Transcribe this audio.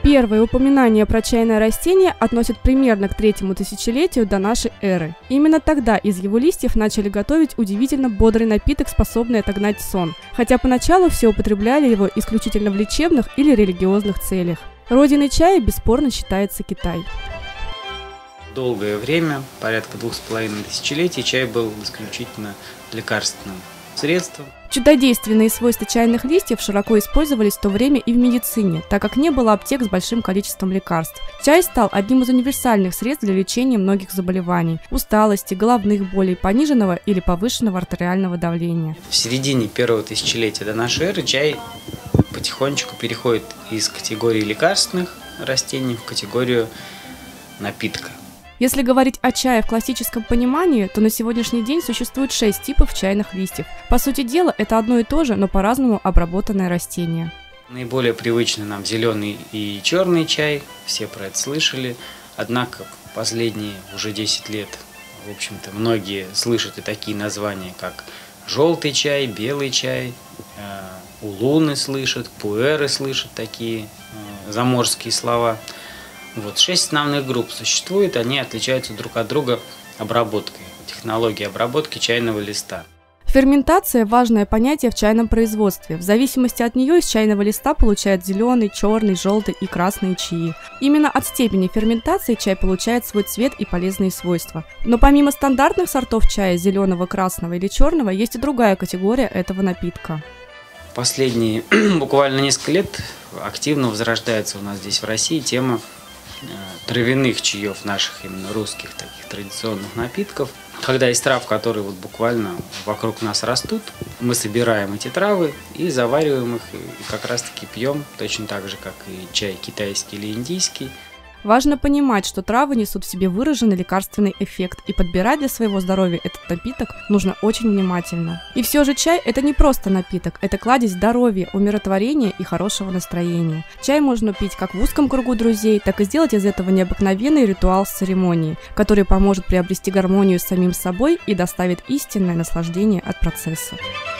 Первое упоминание про чайное растение относят примерно к 3-му тысячелетию до нашей эры. Именно тогда из его листьев начали готовить удивительно бодрый напиток, способный отогнать сон, хотя поначалу все употребляли его исключительно в лечебных или религиозных целях. Родиной чая бесспорно считается Китай. Долгое время, порядка 2,5 тысячелетий, чай был исключительно лекарственным средством. Чудодейственные свойства чайных листьев широко использовались в то время и в медицине, так как не было аптек с большим количеством лекарств. Чай стал одним из универсальных средств для лечения многих заболеваний – усталости, головных болей, пониженного или повышенного артериального давления. В середине 1-го тысячелетия до нашей эры чай потихонечку переходит из категории лекарственных растений в категорию напитка. Если говорить о чае в классическом понимании, то на сегодняшний день существует 6 типов чайных листьев. По сути дела, это одно и то же, но по-разному обработанное растение. Наиболее привычны нам зеленый и черный чай, все про это слышали. Однако последние уже 10 лет, в общем-то, многие слышат и такие названия, как желтый чай, белый чай, улуны слышат, пуэры слышат такие заморские слова. 6 основных групп существует, они отличаются друг от друга обработкой, технологией обработки чайного листа. Ферментация – важное понятие в чайном производстве. В зависимости от нее из чайного листа получают зеленый, черный, желтый и красные чаи. Именно от степени ферментации чай получает свой цвет и полезные свойства. Но помимо стандартных сортов чая – зеленого, красного или черного, есть и другая категория этого напитка. Последние буквально несколько лет активно возрождается у нас здесь в России тема травяных чаев, наших именно русских таких традиционных напитков. Когда из трав, которые буквально вокруг нас растут, мы собираем эти травы и завариваем их, и как раз таки пьем, точно так же, как и чай китайский или индийский. Важно понимать, что травы несут в себе выраженный лекарственный эффект, и подбирать для своего здоровья этот напиток нужно очень внимательно. И все же чай – это не просто напиток, это кладезь здоровья, умиротворения и хорошего настроения. Чай можно пить как в узком кругу друзей, так и сделать из этого необыкновенный ритуал с церемонией, который поможет приобрести гармонию с самим собой и доставит истинное наслаждение от процесса.